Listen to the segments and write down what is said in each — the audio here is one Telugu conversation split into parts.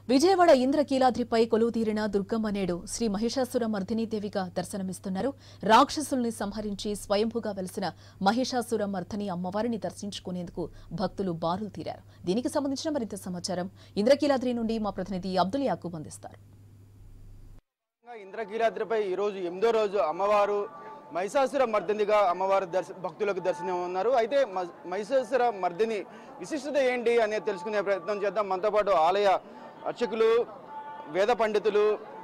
విజయవాడ ఇంద్రకీలాద్రిపై కొలువుతీరిన దుర్గమ్మ నేడు శ్రీ మహిషాసుర మర్దినీదేవిగా దర్శనమిస్తున్నారు. రాక్షసుల్ని సంహరించి స్వయంభుగా వెలిసిన మహిషాసుర మర్దిని అమ్మవారిని దర్శించుకునేందుకు భక్తులు బారులు తీరారు. దీనికి సంబంధించిన మరింత సమాచారం ఇంద్రకీలాద్రి నుండి మా ప్రతినిధి అబ్దుల్ యాకూబ్ అందిస్తారు. ఇంద్రకీలాద్రిపై ఈ రోజు 8వ రోజు అమ్మవారు మహిషాసుర మర్దినిగా అమ్మవారు భక్తులకు దర్శనం ఉన్నారు. అయితే మహిషాసుర మర్దిని విశిష్టత ఏంటి అనేది తెలుసుకునే ప్రయత్నం చేద్దాం. మనతో పాటు ఆలయ అర్చకులు, వేద పండితులు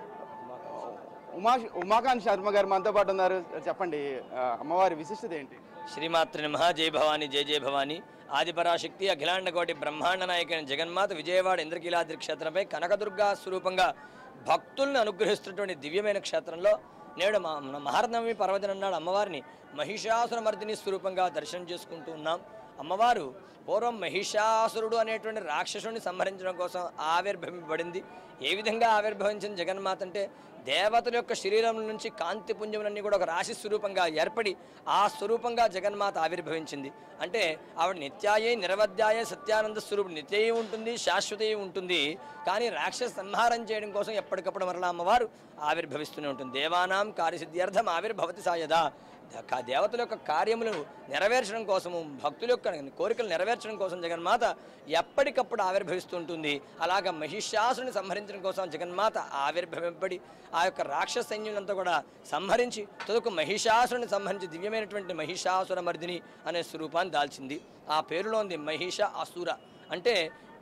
ఉమాకాంత్ శర్మ గారు మనతో పాటు ఉన్నారు. చెప్పండి, అమ్మవారి విశిష్టత ఏంటి? శ్రీమాత్రి నమః. జై భవానీ, జై జై భవానీ. ఆదిపరాశక్తి అఖిలాండ కోటి బ్రహ్మాండ నాయకైన జగన్మాత విజయవాడ ఇంద్రకీలాద్రి క్షేత్రంపై కనకదుర్గా స్వరూపంగా భక్తుల్ని అనుగ్రహిస్తున్నటువంటి దివ్యమైన క్షేత్రంలో నేడు మహానవమి పర్వదినం నాడు అమ్మవారిని మహిషాసుర మర్దిని స్వరూపంగా దర్శనం చేసుకుంటూ ఉన్నాం. అమ్మవారు పూర్వం మహిషాసురుడు అనేటువంటి రాక్షసుని సంహరించడం కోసం ఆవిర్భవింపబడింది. ఏ విధంగా ఆవిర్భవించిన జగన్మాత అంటే దేవతల యొక్క శరీరం నుంచి కాంతి పుంజములన్నీ కూడా ఒక రాశి స్వరూపంగా ఏర్పడి ఆ స్వరూపంగా జగన్మాత ఆవిర్భవించింది. అంటే ఆవిడ నిత్యాయే నిరవధ్యాయే సత్యానంద స్వరూపం, నిత్యయే ఉంటుంది, శాశ్వతయే ఉంటుంది. కానీ రాక్షస సంహారం చేయడం కోసం ఎప్పటికప్పుడు మరలా అమ్మవారు ఆవిర్భవిస్తూనే ఉంటుంది. దేవానాం కార్యసిద్ధ్యర్థం ఆవిర్భవతి సాయదా. దేవతల యొక్క కార్యములను నెరవేర్చడం కోసము, భక్తుల యొక్క కోరికలు నెరవేర్చడం కోసం జగన్మాత ఎప్పటికప్పుడు ఆవిర్భవిస్తూ ఉంటుంది. అలాగా మహిషాసుని సంహరించడం కోసం జగన్మాత ఆవిర్భవింపబడి ఆ యొక్క రాక్షస సైన్యులంతా కూడా సంహరించి తదుకు మహిషాసుని సంహరించి దివ్యమైనటువంటి మహిషాసుర మర్దిని అనే స్వరూపాన్ని దాల్చింది. ఆ పేరులో ఉంది మహిష అసుర. అంటే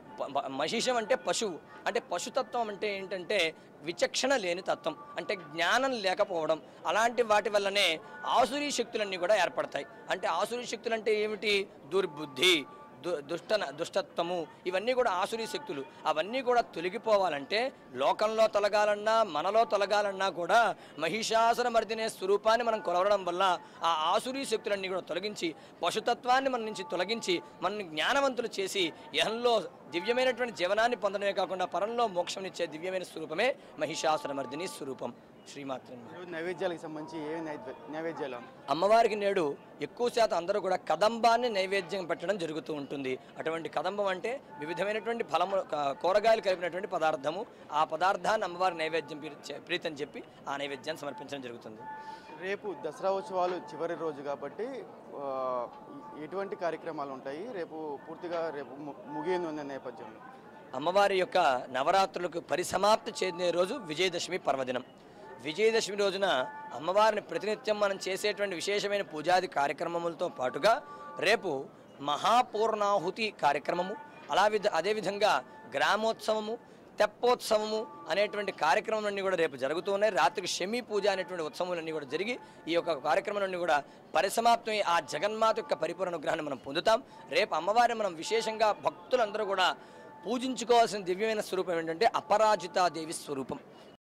మహిషం అంటే పశువు, అంటే పశుతత్వం అంటే ఏంటంటే విచక్షణ లేని తత్వం, అంటే జ్ఞానం లేకపోవడం. అలాంటి వాటి వల్లనే ఆసురీ శక్తులన్నీ కూడా ఏర్పడతాయి. అంటే ఆసురీ శక్తులు అంటే ఏమిటి? దుర్బుద్ధి, దుష్టత్వము, ఇవన్నీ కూడా ఆసురీ శక్తులు. అవన్నీ కూడా తొలగిపోవాలంటే లోకంలో తొలగాలన్నా మనలో తొలగాలన్నా కూడా మహిషాసుర మర్దినే స్వరూపాన్ని మనం కొలవడం వల్ల ఆ ఆసురీ శక్తులన్నీ కూడా తొలగించి పశుతత్వాన్ని మన నుంచి తొలగించి మనల్ని జ్ఞానవంతులు చేసి ఇహంలో దివ్యమైనటువంటి జీవనాన్ని పొందడమే కాకుండా పరంలో మోక్షంనిచ్చే దివ్యమైన స్వరూపమే మహిషాసుర మర్దిని స్వరూపం. శ్రీమాత్రం. నైవేద్యాలకు సంబంధించి ఏ నైవేద్యాలు? అమ్మవారికి నేడు ఎక్కువ శాతం అందరూ కూడా కదంబాన్ని నైవేద్యం పెట్టడం జరుగుతూ ఉంటుంది. అటువంటి కదంబం అంటే వివిధమైనటువంటి ఫలము, కూరగాయలు కలిపినటువంటి పదార్థము. ఆ పదార్థాన్ని అమ్మవారి నైవేద్యం ప్రీతని చెప్పి ఆ నైవేద్యాన్ని సమర్పించడం జరుగుతుంది. రేపు దసరా ఉత్సవాలు చివరి రోజు కాబట్టి ఎటువంటి కార్యక్రమాలు ఉంటాయి? రేపు పూర్తిగా ముగియనున్న నేపథ్యంలో అమ్మవారి యొక్క నవరాత్రులకు పరిసమాప్తి చెందే రోజు విజయదశమి పర్వదినం. విజయదశమి రోజున అమ్మవారిని ప్రతినిత్యం మనం చేసేటువంటి విశేషమైన పూజాది కార్యక్రమములతో పాటుగా రేపు మహాపూర్ణాహుతి కార్యక్రమము, అదేవిధంగా గ్రామోత్సవము, తెప్పోత్సవము అనేటువంటి కార్యక్రమాలన్నీ కూడా రేపు జరుగుతూ ఉన్నాయి. రాత్రికి షమీ పూజ అనేటువంటి ఉత్సవాలన్నీ కూడా జరిగి ఈ యొక్క కార్యక్రమాలన్నీ కూడా పరిసమాప్తమై ఆ జగన్మాత యొక్క పరిపూర్ణ అనుగ్రహాన్ని మనం పొందుతాం. రేపు అమ్మవారిని మనం విశేషంగా భక్తులందరూ కూడా పూజించుకోవాల్సిన దివ్యమైన స్వరూపం ఏంటంటే అపరాజితాదేవి స్వరూపం.